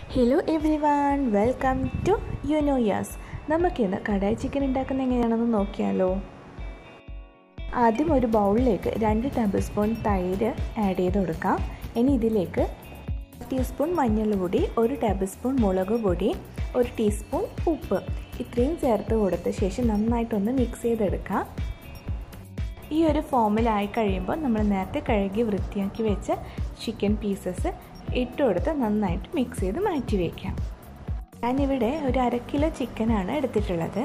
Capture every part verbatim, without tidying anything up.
Hello everyone, welcome to you know yas. നമുക്കിന്ന് kadai chicken ഉണ്ടാക്കുന്നത് എങ്ങനെയാണെന്ന് നോക്കിയാലോ. ആദ്യം ഒരു ബൗളിലേക്ക് രണ്ട് ടേബിൾ സ്പൂൺ തൈര് ആഡ് ചെയ്ത് കൊടുക്കാം. ഇനി ഇതിലേക്ക് ടീസ്പൂൺ മഞ്ഞൾപ്പൊടി, ഒരു ടേബിൾ സ്പൂൺ മുളക് പൊടി, ഒരു ടീസ്പൂൺ ഉപ്പ് ഇത്രയും ചേർത്ത് കൊടുത്ത ശേഷം നന്നായിട്ടൊന്ന് മിക്സ് ചെയ്തെടുക്കാം. ഈ ഒരു ഫോമിലായി കഴിയുമ്പോൾ നമ്മൾ നേരത്തെ കഴുകി വൃത്തിയാക്കി വെച്ച ചിക്കൻ പീസസ് ഇട്ട് കൊടുത്ത് നന്നായിട്ട് മിക്സ് ചെയ്ത് മാറ്റി വയ്ക്കാം. ഞാനിവിടെ ഒരു അര കിലോ ചിക്കനാണ് എടുത്തിട്ടുള്ളത്.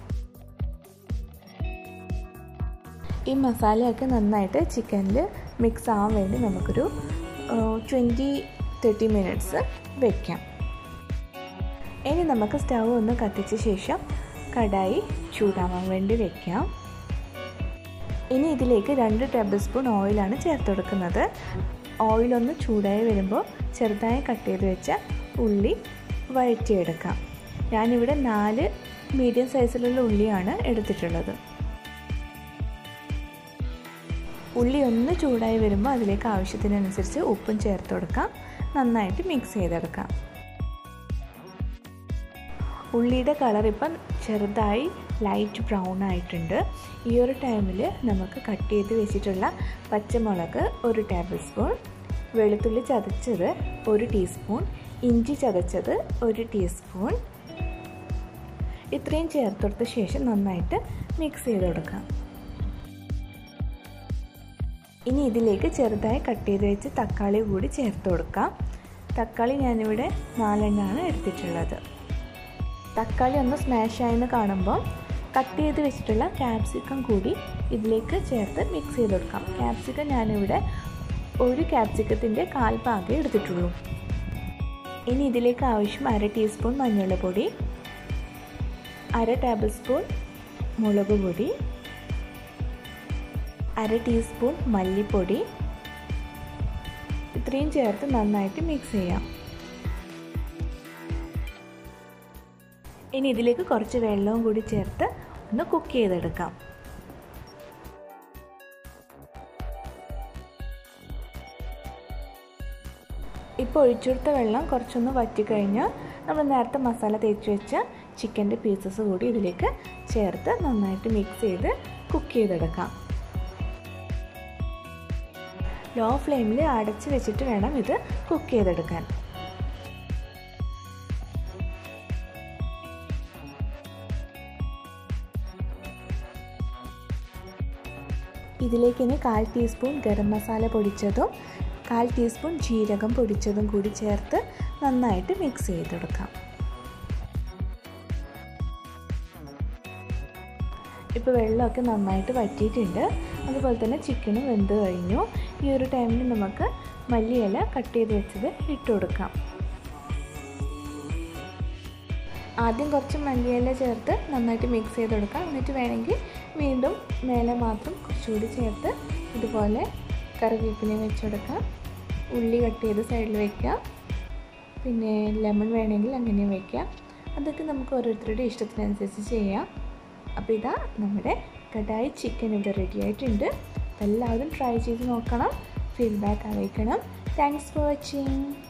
ഈ മസാലയൊക്കെ നന്നായിട്ട് ചിക്കനിൽ മിക്സ് ആവാൻ വേണ്ടി നമുക്കൊരു ട്വൻറ്റി തേർട്ടി മിനിറ്റ്സ് വയ്ക്കാം. ഇനി നമുക്ക് സ്റ്റവ് ഒന്ന് കത്തിച്ച ശേഷം കടായി ചൂടാവാൻ വേണ്ടി വയ്ക്കാം. ഇനി ഇതിലേക്ക് രണ്ട് ടേബിൾ സ്പൂൺ ഓയിലാണ് ചേർത്ത് കൊടുക്കുന്നത്. ഓയിലൊന്ന് ചൂടായി വരുമ്പോൾ ചെറുതായി കട്ട് ചെയ്ത് വെച്ച ഉള്ളി വഴറ്റിയെടുക്കാം. ഞാനിവിടെ നാല് മീഡിയം സൈസിലുള്ള ഉള്ളിയാണ് എടുത്തിട്ടുള്ളത്. ഉള്ളി ഒന്ന് ചൂടായി വരുമ്പോൾ അതിലേക്ക് ആവശ്യത്തിനനുസരിച്ച് ഉപ്പും ചേർത്ത് കൊടുക്കാം. നന്നായിട്ട് മിക്സ് ചെയ്തെടുക്കാം. ഉള്ളിയുടെ കളർ ഇപ്പം ചെറുതായി ലൈറ്റ് ബ്രൗൺ ആയിട്ടുണ്ട്. ഈ ഒരു ടൈമിൽ നമുക്ക് കട്ട് ചെയ്ത് വെച്ചിട്ടുള്ള പച്ചമുളക് ഒരു ടേബിൾ സ്പൂൺ, വെളുത്തുള്ളി ചതച്ചത് ഒരു ടീസ്പൂൺ, ഇഞ്ചി ചതച്ചത് ഒരു ടീസ്പൂൺ ഇത്രയും ചേർത്ത് കൊടുത്ത ശേഷം നന്നായിട്ട് മിക്സ് ചെയ്ത് കൊടുക്കാം. ഇനി ഇതിലേക്ക് ചെറുതായി കട്ട് ചെയ്ത് വെച്ച് തക്കാളി കൂടി ചേർത്ത് കൊടുക്കാം. തക്കാളി ഞാനിവിടെ നാലെണ്ണമാണ് എടുത്തിട്ടുള്ളത്. തക്കാളി ഒന്ന് സ്മാഷ് ആയെന്ന് കാണുമ്പോൾ കട്ട് ചെയ്ത് വെച്ചിട്ടുള്ള ക്യാപ്സിക്കം കൂടി ഇതിലേക്ക് ചേർത്ത് മിക്സ് ചെയ്ത് കൊടുക്കാം. ക്യാപ്സിക്കം ഞാനിവിടെ ഒരു ക്യാപ്സിക്കത്തിൻ്റെ കാൽ ഭാഗം എടുത്തിട്ടുള്ളൂ. ഇനി ഇതിലേക്ക് ആവശ്യം അര ടീസ്പൂൺ മഞ്ഞൾപ്പൊടി, അര ടേബിൾ സ്പൂൺ മുളക് പൊടി, അര ടീസ്പൂൺ മല്ലിപ്പൊടി ഇത്രയും ചേർത്ത് നന്നായിട്ട് മിക്സ് ചെയ്യാം. ഇനി ഇതിലേക്ക് കുറച്ച് വെള്ളവും കൂടി ചേർത്ത് ഒന്ന് കുക്ക് ചെയ്തെടുക്കാം. ഇപ്പോൾ ഒഴിച്ചെടുത്ത വെള്ളം കുറച്ചൊന്ന് വറ്റിക്കഴിഞ്ഞാൽ നമ്മൾ നേരത്തെ മസാല തേച്ച് വെച്ച ചിക്കൻ്റെ പീസസ് കൂടി ഇതിലേക്ക് ചേർത്ത് നന്നായിട്ട് മിക്സ് ചെയ്ത് കുക്ക് ചെയ്തെടുക്കാം. ലോ ഫ്ലെയിമിൽ അടച്ച് വെച്ചിട്ട് വേണം ഇത് കുക്ക് ചെയ്തെടുക്കാൻ. ഇതിലേക്ക് ഇനി കാൽ ടീസ്പൂൺ ഗരം മസാല പൊടിച്ചതും കാൽ ടീസ്പൂൺ ജീരകം പൊടിച്ചതും കൂടി ചേർത്ത് നന്നായിട്ട് മിക്സ് ചെയ്തെടുക്കാം. ഇപ്പോൾ വെള്ളമൊക്കെ നന്നായിട്ട് വറ്റിയിട്ടുണ്ട്. അതുപോലെ തന്നെ ചിക്കനും വെന്ത് കഴിഞ്ഞു. ഈ ഒരു ടൈമിൽ നമുക്ക് മല്ലിയില കട്ട് ചെയ്ത് വെച്ചത് ഇട്ട് കൊടുക്കാം. ആദ്യം കുറച്ച് മല്ലിയില ചേർത്ത് നന്നായിട്ട് മിക്സ് ചെയ്ത് കൊടുക്കാം. എന്നിട്ട് വേണമെങ്കിൽ വീണ്ടും മേലെ മാത്രം കുറച്ചുകൂടി ചേർത്ത് ഇതുപോലെ കറിവേപ്പിലയും വെച്ചെടുക്കാം. ഉള്ളി കട്ട് ചെയ്ത് സൈഡിൽ വയ്ക്കാം. പിന്നെ ലെമൺ വേണമെങ്കിൽ അങ്ങനെയും വയ്ക്കാം. അതൊക്കെ നമുക്ക് ഓരോരുത്തരുടെ ഇഷ്ടത്തിനനുസരിച്ച് ചെയ്യാം. അപ്പോൾ ഇതാ നമ്മുടെ കടായി ചിക്കൻ ഇവിടെ റെഡി ആയിട്ടുണ്ട്. എല്ലാവരും ട്രൈ ചെയ്ത് നോക്കണം, ഫീഡ്ബാക്ക് അറിയിക്കണം. Thanks for watching.